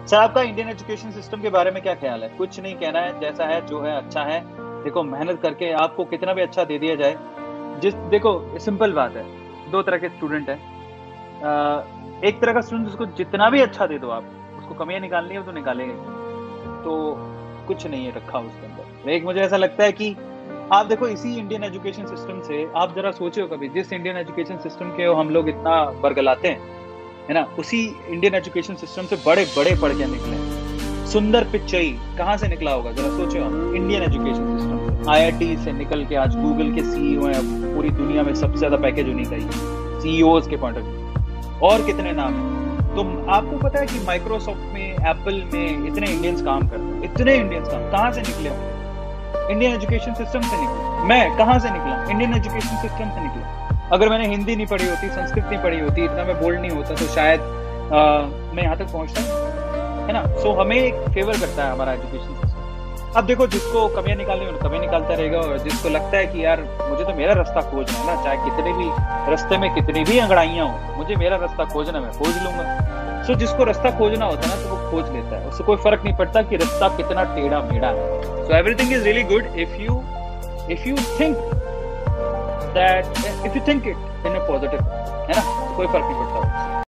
Sir, आपका Indian education system के बारे में क्या ख़्याल है? कुछ नहीं कहना है, जैसा है, जो है अच्छा है। देखो मेहनत करके आपको कितना भी अच्छा दे दिया जाए, देखो सिंपल बात है, 2 तरह के स्टूडेंट हैं। एक तरह का स्टूडेंट उसको जितना भी अच्छा दे दो आप, उसको कमियाँ निकालनी है वो तो निकालेगा ही। तो कुछ नहीं है रखा उसके अंदर। एक मुझे ऐसा लगता है कि आप देखो इसी इंडियन एजुकेशन सिस्टम से आप ज़रा सोचे हो कभी, जिस इंडियन एजुकेशन सिस्टम के हम लोग इतना बरगलाते हैं, है ना? उसी इंडियन एजुकेशन सिस्टम से बड़े-बड़े पढ़ के निकले हैं। सुंदर पिच्चई कहाँ से निकला होगा ज़रा सोचो आप, इंडियन एजुकेशन सिस्टम से। आईआईटी से निकल के आज गूगल के सीईओ हैं, पूरी दुनिया में सबसे ज़्यादा पैकेज उन्हीं का ही है, सीईओज़ के पॉइंट ऑफ व्यू। और कितने नाम हैं। तो आपको पता है कि माइक्रोसॉफ्ट में, एप्पल में इतने इंडियंस काम करते हैं, इतने इंडियंस काम कहाँ से निकले होंगे? इंडियन एजुकेशन सिस्टम से निकले। मैं कहाँ से निकला? इंडियन एजुकेशन सिस्टम से निकला। अगर मैंने हिंदी नहीं पढ़ी होती, संस्कृत नहीं पढ़ी होती, इतना मैं बोल्ड नहीं होता, तो शायद मैं यहाँ तक पहुँचता, है ना? सो हमें एक फेवर करता है हमारा एजुकेशन सिस्टम। अब देखो जिसको कमियाँ निकालनी हो कमियाँ निकालता रहेगा, और जिसको लगता है कि यार मुझे तो मेरा रास्ता खोजना है ना, चाहे कितने भी रास्ते में कितनी भी अंगड़ाइयाँ हो, मुझे मेरा रास्ता खोजना, मैं खोज लूंगा। सो जिसको रास्ता खोजना होता है ना, तो वो खोज लेता है, उससे कोई फर्क नहीं पड़ता कि रास्ता कितना टेढ़ा मेढ़ा है। So everything is really good if you think it in a positive, है ना? कोई फर्क नहीं पड़ता।